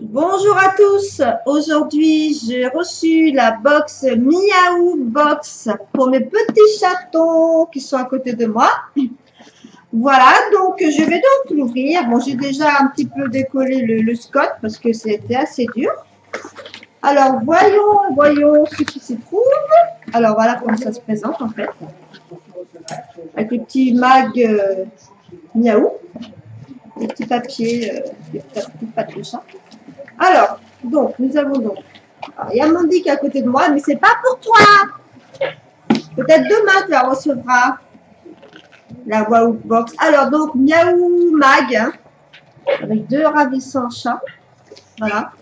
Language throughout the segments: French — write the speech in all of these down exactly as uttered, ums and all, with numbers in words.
Bonjour à tous, aujourd'hui j'ai reçu la box Miaou Box pour mes petits chatons qui sont à côté de moi. Voilà, donc je vais donc l'ouvrir. Bon, j'ai déjà un petit peu décollé le, le scotch parce que c'était assez dur. Alors voyons, voyons ce qui s'y trouve. Alors voilà comment ça se présente en fait. Avec le petit mag euh, Miaou, les petits papiers, euh, les petites pattes de chat. Alors, donc, nous avons donc. Alors, il y a Mandy qui est à côté de moi, mais c'est pas pour toi. Peut-être demain tu la recevras. La Wow Box. Alors, donc, Miaou Mag, hein, avec deux ravissants chats. Voilà.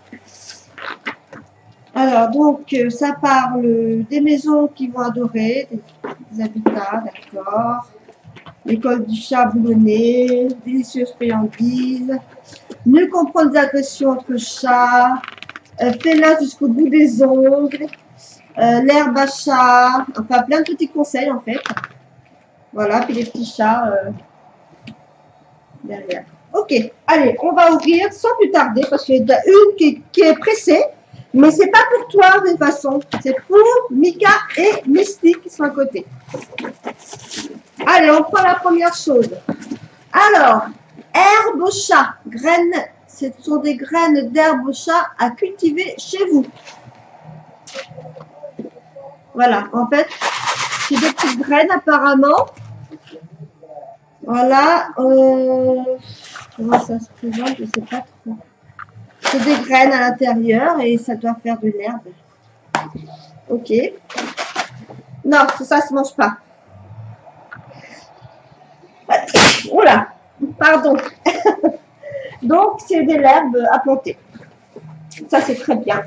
Alors, donc, ça parle des maisons qui vont adorer, des, des habitats, d'accord. L'école du chat boulonné, délicieuse friandise. Mieux comprendre les agressions entre chats. Euh, fais-la jusqu'au bout des ongles, euh, l'herbe à chat, enfin plein de petits conseils en fait. Voilà, puis les petits chats euh, derrière. Ok, allez, on va ouvrir sans plus tarder parce qu'il y en a une qui, qui est pressée, mais c'est pas pour toi de toute façon, c'est pour Mika et Misty qui sont à côté. Allez, on prend la première chose. Alors, herbe au chat, graines. Ce sont des graines d'herbe au chat à cultiver chez vous. Voilà, en fait, c'est des petites graines apparemment. Voilà. Euh, comment ça se présente, je ne sais pas trop. C'est des graines à l'intérieur et ça doit faire de l'herbe. Ok. Non, ça ne se mange pas. Oula, pardon. Donc, c'est de l'herbe à planter. Ça, c'est très bien.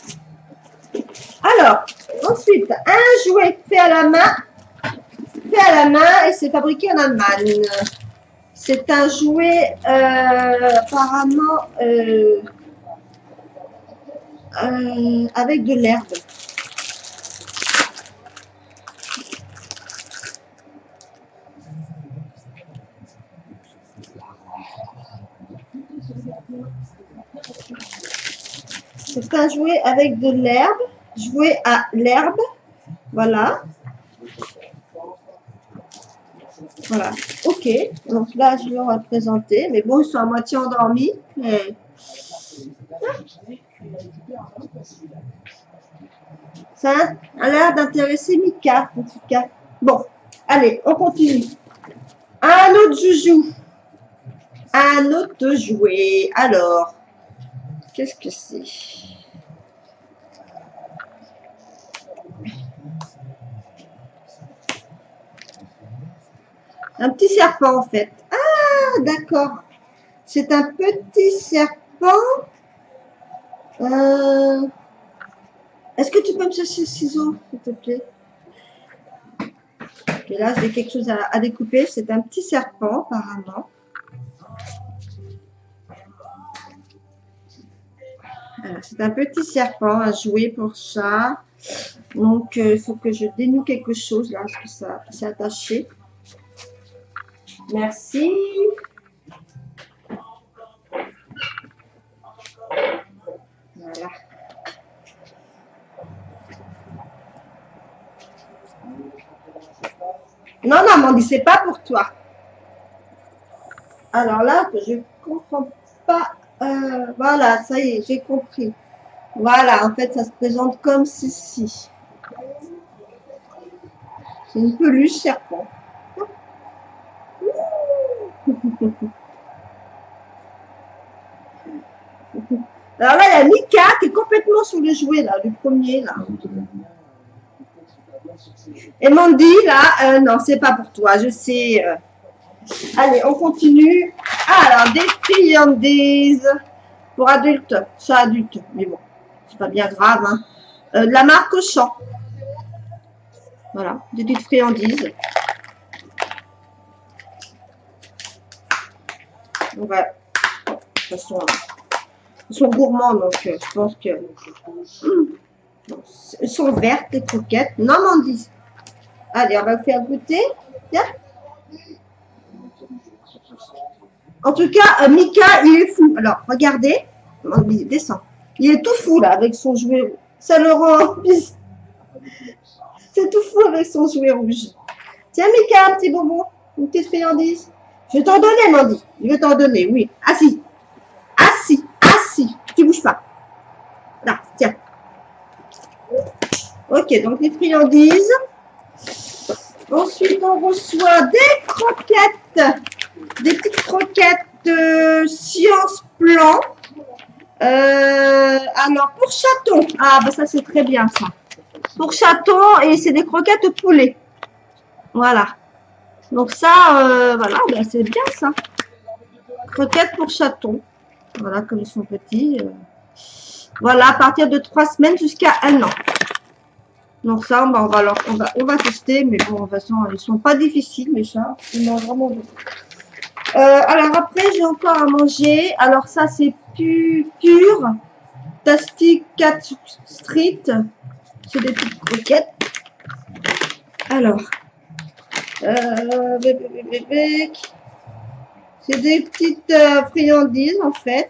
Alors, ensuite, un jouet fait à la main. Fait à la main et c'est fabriqué en Allemagne. C'est un jouet euh, apparemment euh, euh, avec de l'herbe. C'est un jouet avec de l'herbe, jouet à l'herbe, voilà. Voilà, ok. Donc là, je leur ai présenté, mais bon, ils sont à moitié endormis. Mais... Ça a l'air d'intéresser Mika, en tout cas. Bon, allez, on continue. Un autre joujou. Un autre jouet. Alors, qu'est-ce que c'est? Un petit serpent, en fait. Ah, d'accord. C'est un petit serpent. Euh... Est-ce que tu peux me chercher le ciseau, s'il te plaît? Et là, j'ai quelque chose à, à découper. C'est un petit serpent, apparemment. C'est un petit serpent à jouer pour chat. Donc, il euh, faut que je dénoue quelque chose là, parce que ça s'est attaché. Merci. Voilà. Non, non, Mandy, c'est pas pour toi. Alors là, je comprends pas. Euh, voilà, ça y est, j'ai compris. Voilà, en fait, ça se présente comme ceci. C'est une peluche serpent. Alors là, il y a Mika qui est complètement sur le jouet, là, le premier, là. Et Mandy, là, euh, non, c'est pas pour toi, je sais. Euh... Allez, on continue. Ah, alors, des friandises pour adultes, chat adulte, mais bon, c'est pas bien grave, hein. Euh, de la marque Auchan. Voilà, des petites friandises. Donc, voilà. De toute façon, ils sont gourmands, donc euh, je pense que... Bon, elles sont vertes, les croquettes. Non, Mandy. Allez, on va faire goûter. Tiens. En tout cas, euh, Mika, il est fou. Alors, regardez. Mandy, descends. Il est tout fou là avec son jouet. Ça le rend. C'est tout fou avec son jouet rouge. Tiens, Mika, un petit bonbon, une petite friandise. Je vais t'en donner, Mandy. Je vais t'en donner, oui. Assis. Assis. Assis. Tu bouges pas. Là, tiens. Ok, donc les friandises. Ensuite, on reçoit des croquettes. Des petites croquettes de science plan. Euh, alors, pour chaton. Ah, bah ça, c'est très bien, ça. Pour chaton, et c'est des croquettes poulet. Voilà. Donc ça, euh, voilà, ben c'est bien ça. Croquettes pour chaton. Voilà, comme ils sont petits. Euh. Voilà, à partir de trois semaines jusqu'à un an. Donc ça, ben, on va leur, on va, on va tester, mais bon, de toute façon, ils sont pas difficiles, mes chats. Ils mangent vraiment beaucoup. Euh, alors après, j'ai encore à manger. Alors ça, c'est pu, pur. Tasty Cat Street. C'est des petites croquettes. Alors. Euh, c'est des petites euh, friandises en fait.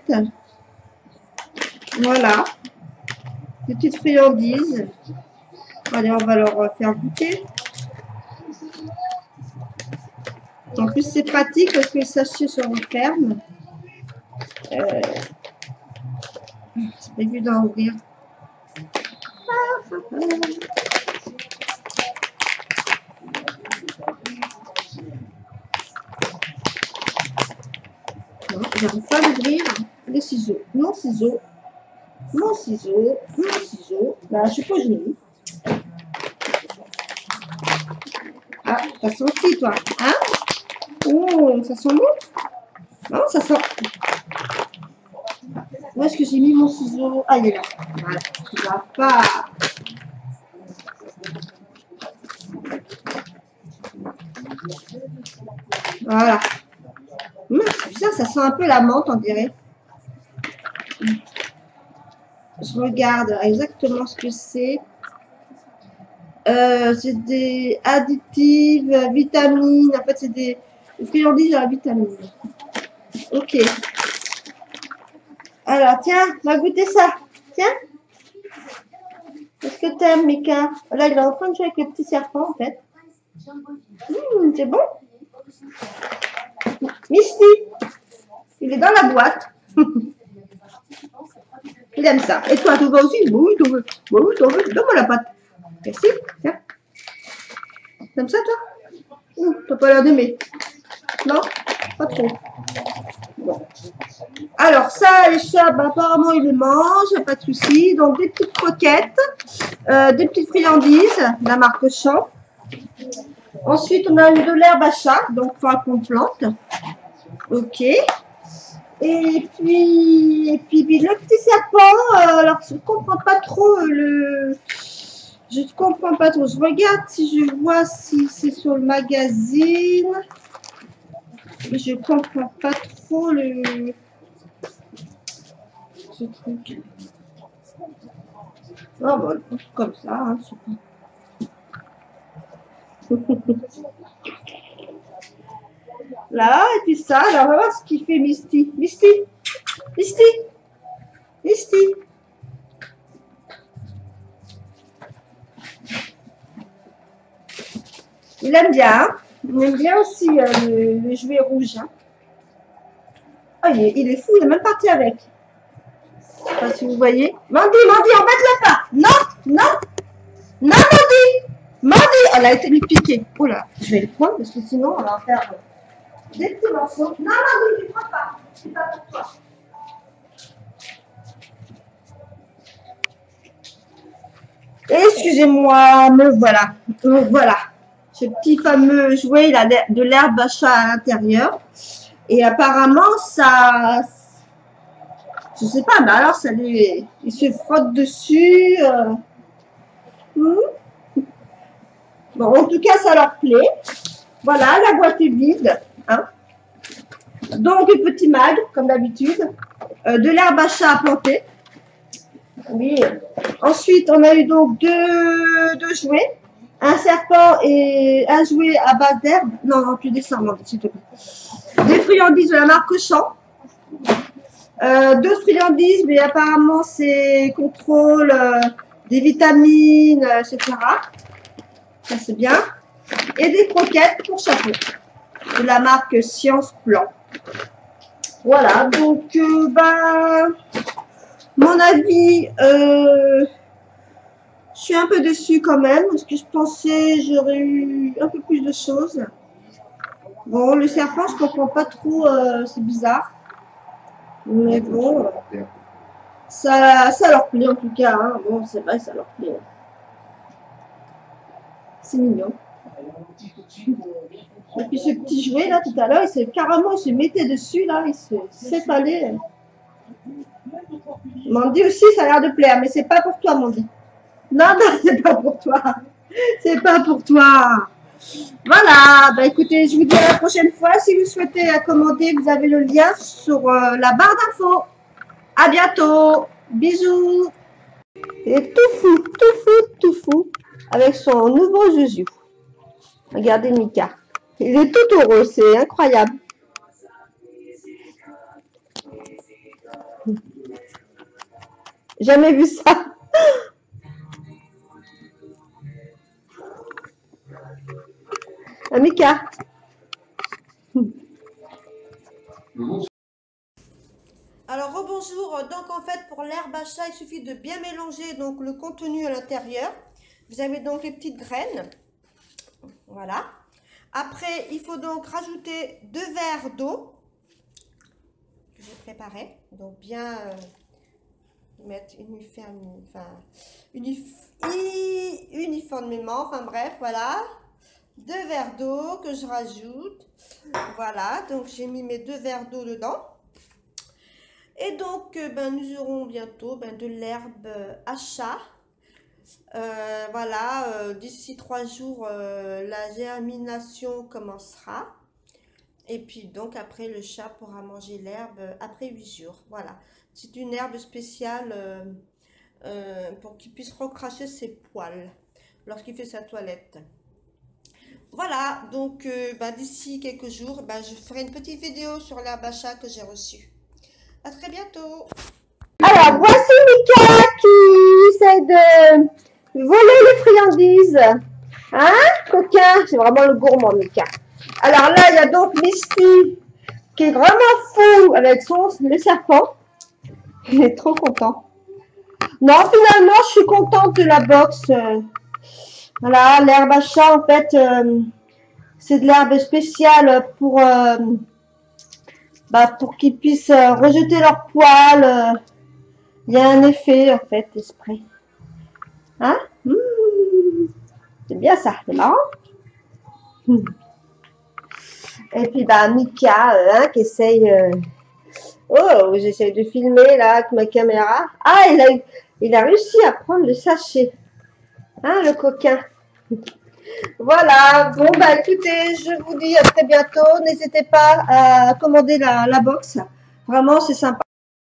Voilà. Des petites friandises. Allez, on va leur faire goûter. En plus, c'est pratique parce que le sachet se referme. Euh, c'est prévu d'en ouvrir. J'arrive pas à l'ouvrir. Les ciseaux. Non, ciseaux. Non, ciseaux. Non, ciseaux. Là, je sais pas, je l'ai mis. Ah, ça sent aussi, toi. Hein? Oh, ça sent bon? Non, ça sent. Où est-ce que j'ai mis mon ciseau? Ah, il est là. Voilà. Tu vas pas. Voilà. Mmh, ça, ça sent un peu la menthe, on dirait. Je regarde exactement ce que c'est. Euh, c'est des additifs, vitamines. En fait, c'est des friandises à la vitamine. Ok. Alors, tiens, on va goûter ça. Tiens. Est-ce que t'aimes, Mika? Là, il est en train de jouer avec le petit serpent, en fait. Mmh, c'est bon. Misty, il est dans la boîte. Il aime ça. Et toi, tu veux aussi? Oui, tu veux. Oui, tu veux. Donne-moi la pâte. Merci. Tiens. T'aimes ça, toi? Mmh, t'as pas l'air d'aimer. Non? Pas trop. Bon. Alors, ça, les chats, bah, apparemment, ils les mangent. Pas de souci. Donc, des petites croquettes. Euh, des petites friandises. La marque Champ. Ensuite, on a eu de l'herbe à chat. Donc, il faudra qu'on plante. Ok. Et puis, et puis, puis le petit serpent, euh, alors je ne comprends pas trop euh, le... Je ne comprends pas trop. Je regarde si je vois si c'est sur le magazine. Mais je ne comprends pas trop le... Ce truc. Oh, bon, comme ça, hein, là, et puis ça, alors on va voir ce qu'il fait Misty. Misty, Misty, Misty. Il aime bien, hein. Il aime bien aussi euh, le, le jouet rouge. Hein. Oh, il, est, il est fou, il est même parti avec. Je ne sais pas si vous voyez. Mandy, Mandy, embête-le pas. Non, non, non, Mandy. Mandy, elle a été lui piquer. Oh là, je vais le prendre parce que sinon on va en faire des petits morceaux. Non, Mandy, tu ne prends pas. C'est pas pour toi. Excusez-moi, me voilà. Me voilà. Ce petit fameux jouet, il a de l'herbe à chat à l'intérieur. Et apparemment, ça... Je sais pas, mais alors, ça lui... Il se frotte dessus. Euh... Mmh. Bon, en tout cas, ça leur plaît. Voilà, la boîte est vide. Hein. Donc, un petit mag, comme d'habitude. Euh, de l'herbe à chat à planter. Oui. Ensuite, on a eu donc deux, deux jouets. Un serpent et un jouet à base d'herbe. Non, non, tu descends, s'il te plaît. Des friandises de la marque Champ. Euh, D'autres friandises, mais apparemment c'est contrôle euh, des vitamines, euh, et cetera. Ça c'est bien. Et des croquettes pour chapeau de la marque Science Plan. Voilà, donc euh, bah, mon avis, euh, je suis un peu déçue quand même parce que je pensais j'aurais eu un peu plus de choses. Bon, le serpent, je comprends pas trop, euh, c'est bizarre. Mais bon, ça, ça leur plaît en tout cas. Hein. Bon, c'est vrai, ça leur plaît. C'est mignon. Et puis ce petit jouet là tout à l'heure, il s'est carrément, il se mettait dessus là, il se s'épalait. Mandy aussi, ça a l'air de plaire, mais c'est pas pour toi, Mandy. Non, non, c'est pas pour toi. C'est pas pour toi. Voilà, bah écoutez, je vous dis à la prochaine fois. Si vous souhaitez commander, vous avez le lien sur euh, la barre d'infos. À bientôt. Bisous. Il est tout fou, tout fou, tout fou avec son nouveau Zuzu. Regardez Mika. Il est tout heureux, c'est incroyable. Jamais vu ça. Ah, Mika. Alors rebonjour, donc en fait pour l'herbe à chat il suffit de bien mélanger donc le contenu à l'intérieur. Vous avez donc les petites graines, voilà. Après il faut donc rajouter deux verres d'eau que j'ai préparé, donc bien euh, mettre uniforme, enfin, unif, uniformément, enfin bref voilà. Deux verres d'eau que je rajoute, voilà, donc j'ai mis mes deux verres d'eau dedans. Et donc, ben, nous aurons bientôt ben, de l'herbe à chat. Euh, voilà, euh, d'ici trois jours, euh, la germination commencera. Et puis donc, après, le chat pourra manger l'herbe après huit jours. Voilà, c'est une herbe spéciale euh, euh, pour qu'il puisse recracher ses poils lorsqu'il fait sa toilette. Voilà, donc euh, ben, d'ici quelques jours, ben, je ferai une petite vidéo sur l'herbe à chat que j'ai reçue. À très bientôt. Alors, voici Mika qui essaie de voler les friandises. Hein, coquin? C'est vraiment le gourmand, Mika. Alors là, il y a donc Misty qui est vraiment fou avec son, le serpent. Il est trop content. Non, finalement, je suis contente de la box. Voilà, l'herbe à chat, en fait, euh, c'est de l'herbe spéciale pour... Euh, Bah, pour qu'ils puissent euh, rejeter leurs poils. Euh, il y a un effet, en fait, esprit. Hein? Mmh. C'est bien ça, c'est marrant. Mmh. Et puis, bah, Mika, euh, hein, qui essaye... Euh... Oh, j'essaye de filmer, là, avec ma caméra. Ah, il a, il a réussi à prendre le sachet. Hein, le coquin. Voilà, bon, bah, écoutez, je vous dis à très bientôt. N'hésitez pas à commander la, la box. Vraiment, c'est sympa.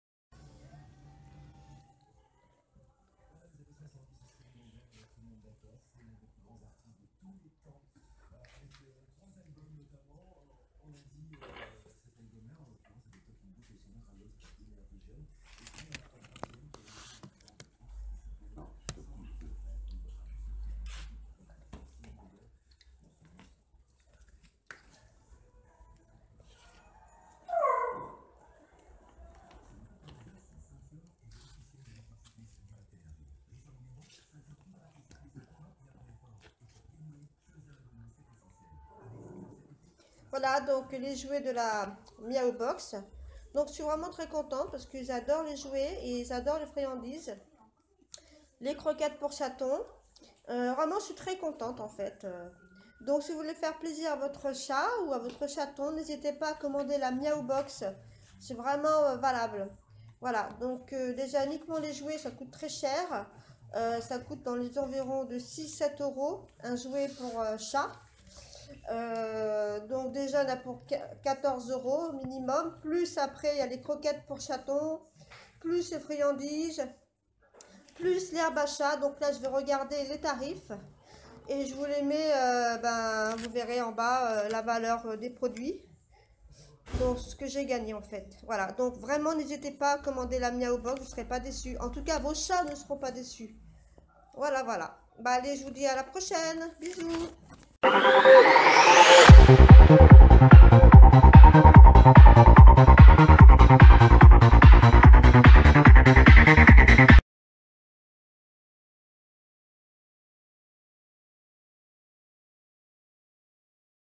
Voilà, donc les jouets de la Miao Box. Donc je suis vraiment très contente parce qu'ils adorent les jouets et ils adorent les friandises. Les croquettes pour chatons. Euh, vraiment, je suis très contente en fait. Donc si vous voulez faire plaisir à votre chat ou à votre chaton, n'hésitez pas à commander la Miao Box. C'est vraiment euh, valable. Voilà, donc euh, déjà uniquement les jouets, ça coûte très cher. Euh, ça coûte dans les environs de six à sept euros un jouet pour euh, chat. Euh, donc déjà, on a pour quatorze euros minimum. Plus après, il y a les croquettes pour chatons, plus les friandises, plus l'herbe à chat. Donc là, je vais regarder les tarifs. Et je vous les mets, euh, ben, vous verrez en bas euh, la valeur euh, des produits. Donc, ce que j'ai gagné en fait. Voilà, donc vraiment n'hésitez pas à commander la Miaou Box, vous ne serez pas déçus. En tout cas, vos chats ne seront pas déçus. Voilà, voilà. Bah allez, je vous dis à la prochaine. Bisous.